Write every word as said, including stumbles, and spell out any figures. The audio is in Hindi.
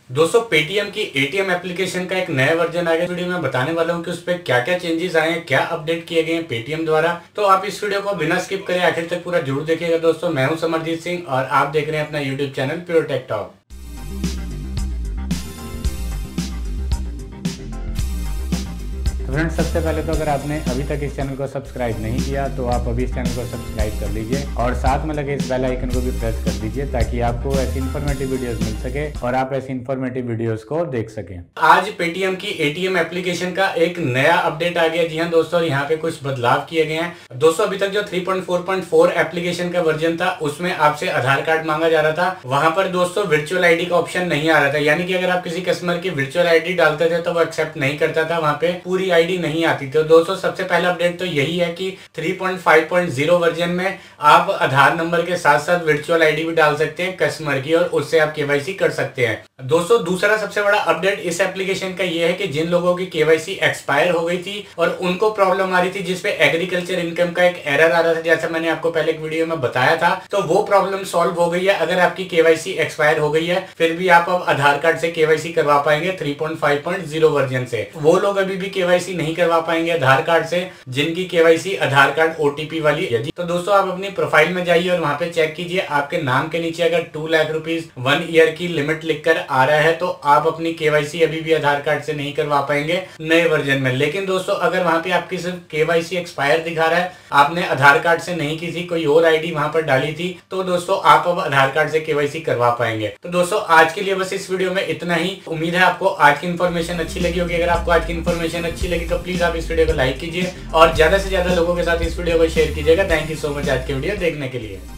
दोस्तों पेटीएम की एटीएम एप्लीकेशन का एक नया वर्जन आ गया। वीडियो में बताने वाला हूँ कि उस पर क्या क्या चेंजेस आए हैं, क्या अपडेट किए गए हैं पेटीएम द्वारा। तो आप इस वीडियो को बिना स्किप करें आखिर तक पूरा जरूर देखिएगा। दोस्तों मैं हूं समरजीत सिंह और आप देख रहे हैं अपना YouTube channel Pure Tech Talk. तो फ्रेंड्स, सबसे पहले तो अगर आपने अभी तक इस चैनल को सब्सक्राइब नहीं किया तो आप अभी इस चैनल को सब्सक्राइब कर लीजिए और साथ में लगे इस बेल आइकन को भी प्रेस कर दीजिए ताकि आपको ऐसी इन्फॉर्मेटिव वीडियोस मिल सके और आप ऐसी इन्फॉर्मेटिव वीडियोस को देख सकें। आज पेटीएम की एटीएम एप्लीकेशन का एक नया अपडेट आ गया। जी हाँ दोस्तों, यहाँ पे कुछ बदलाव किए गए हैं। दोस्तों अभी तक जो three point four point four application का वर्जन था उसमें आपसे आधार कार्ड मांगा जा रहा था। वहां पर दोस्तों वर्चुअल आईडी का ऑप्शन नहीं आ रहा था, यानी कि अगर आप किसी कस्टमर की वर्चुअल आईडी डालते थे तो वो एक्सेप्ट नहीं करता था, वहां पे पूरी आईडी नहीं आती। तो दोस्तों सबसे पहला अपडेट तो यही है कि three point five point zero version में आप आधार नंबर के साथ साथ वर्चुअल आईडी भी डाल सकते हैं कस्टमर की और उससे आप केवाईसी कर सकते हैं। दोस्तों दूसरा सबसे बड़ा अपडेट इस एप्लीकेशन का यह है कि जिन लोगों की केवाईसी एक्सपायर हो गई थी और उनको प्रॉब्लम आ रही थी जिसपे एग्रीकल्चर इनकम का एक एरर आ रहा था, जैसा मैंने आपको पहले एक वीडियो में बताया था, तो वो प्रॉब्लम सॉल्व हो गई है। अगर आपकी केवाईसी एक्सपायर हो गई है फिर भी आप अब आधार कार्ड से केवाईसी करवा पाएंगे three point five point zero version से। वो लोग अभी भी केवाईसी नहीं करवा पाएंगे आधार कार्ड से जिनकी केवाईसी आधार कार्ड ओटीपी वाली है। तो दोस्तों आप अपनी प्रोफाइल में जाइए और वहां पे चेक कीजिए, आपके नाम के नीचे अगर two lakh rupees one year की लिमिट लिखकर आ रहा है तो आप अपनी केवाईसी अभी भी आधार कार्ड से नहीं करवा पाएंगे नए वर्जन में। लेकिन दोस्तों अगर वहां पे आपकी सिर्फ केवाईसी एक्सपायर दिखा रहा है, आपने आधार कार्ड से नहीं की थी, कोई और आईडी वहां पर डाली थी, तो दोस्तों आप अब आधार कार्ड से केवाईसी करवा पाएंगे। तो दोस्तों आज के लिए बस इस वीडियो में इतना ही। उम्मीद है आपको आज की इन्फॉर्मेशन अच्छी लगी होगी। अगर आपको आज की इन्फॉर्मेशन अच्छी लगी तो प्लीज आप इस वीडियो को लाइक कीजिए और ज्यादा से ज्यादा लोगों के साथ इस वीडियो को शेयर कीजिएगा। थैंक यू सो मच आज के वीडियो देखने के लिए।